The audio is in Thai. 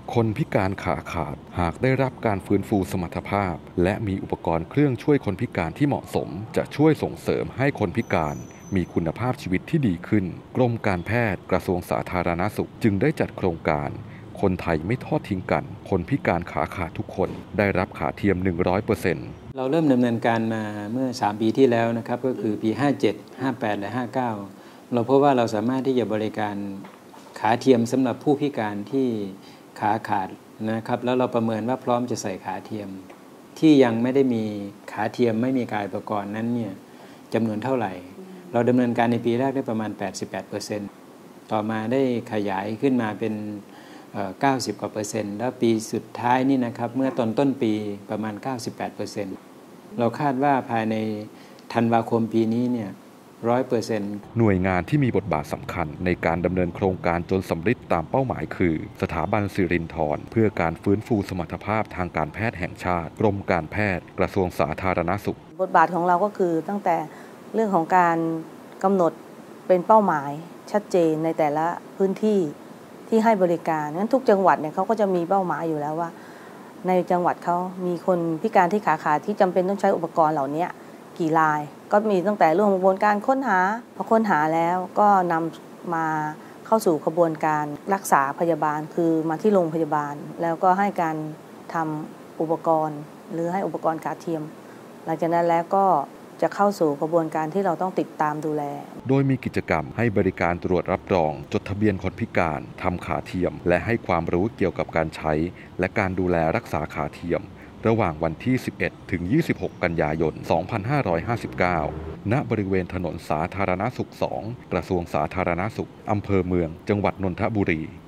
คนพิการขาขาดหากได้รับการฟื้นฟูสมรรถภาพและมีอุปกรณ์เครื่องช่วยคนพิการที่เหมาะสมจะช่วยส่งเสริมให้คนพิการมีคุณภาพชีวิตที่ดีขึ้นกรมการแพทย์กระทรวงสาธารณสุขจึงได้จัดโครงการคนไทยไม่ทอดทิ้งกันคนพิการขาขาดทุกคนได้รับขาเทียม 100% เราเริ่มดำเนินการมาเมื่อ3ปีที่แล้วนะครับก็คือปี57 58และ59เราพบว่าเราสามารถที่จะบริการขาเทียมสำหรับผู้พิการที่ขาขาดนะครับแล้วเราประเมินว่าพร้อมจะใส่ขาเทียมที่ยังไม่ได้มีขาเทียมไม่มีกายอุปกรณ์นั้นเนี่ยจำนวนเท่าไหร่เราดำเนินการในปีแรกได้ประมาณ 88% ต่อมาได้ขยายขึ้นมาเป็น90 กว่า%แล้วปีสุดท้ายนี่นะครับเมื่อต้นปีประมาณ 98% เราคาดว่าภายในธันวาคมปีนี้เนี่ย100% หน่วยงานที่มีบทบาทสำคัญในการดำเนินโครงการจนสำเร็จตามเป้าหมายคือสถาบันสิรินธรเพื่อการฟื้นฟูสมรรถภาพทางการแพทย์แห่งชาติกรมการแพทย์กระทรวงสาธารณสุขบทบาทของเราก็คือตั้งแต่เรื่องของการกำหนดเป็นเป้าหมายชัดเจนในแต่ละพื้นที่ที่ให้บริการงั้นทุกจังหวัดเนี่ยเขาก็จะมีเป้าหมายอยู่แล้วว่าในจังหวัดเขามีคนพิการที่ขาขาดที่จำเป็นต้องใช้อุปกรณ์เหล่านี้กี่รายก็มีตั้งแต่เรื่องกระบวนการค้นหาพอค้นหาแล้วก็นำมาเข้าสู่กระบวนการรักษาพยาบาลคือมาที่โรงพยาบาลแล้วก็ให้การทำอุปกรณ์หรือให้อุปกรณ์ขาเทียมหลังจากนั้นแล้วก็จะเข้าสู่กระบวนการที่เราต้องติดตามดูแลโดยมีกิจกรรมให้บริการตรวจรับรองจดทะเบียนคนพิการทำขาเทียมและให้ความรู้เกี่ยวกับการใช้และการดูแลรักษาขาเทียมระหว่างวันที่ 11 ถึง 26 กันยายน 2559 ณ บริเวณถนนสาธารณสุข 2 กระทรวงสาธารณสุข อำเภอเมือง จังหวัดนนทบุรี